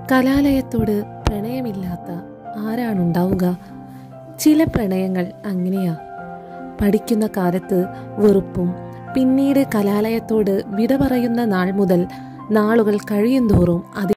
കലാലയത്തോട് പ്രണയമില്ലാത്ത ആരാണുണ്ടാവുക? ചില പ്രണയങ്ങൾ അങ്ങനെയാ. പഠിക്കുന്ന കാലത്ത് വെറുപ്പും പിന്നീട് കലാലയത്തോട് വിട പറയുന്ന നാൾ മുതൽ നാളുകൾ കഴിയുന്തോറും